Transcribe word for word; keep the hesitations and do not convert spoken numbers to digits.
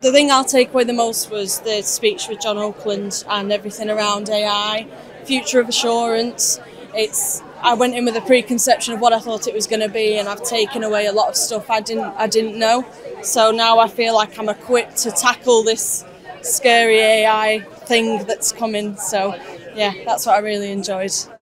The thing I'll take away the most was the speech with John Oakland and everything around A I, future of assurance. It's I went in with a preconception of what I thought it was going to be, and I've taken away a lot of stuff I didn't I didn't know. So now I feel like I'm equipped to tackle this scary A I thing that's coming. So yeah, that's what I really enjoyed.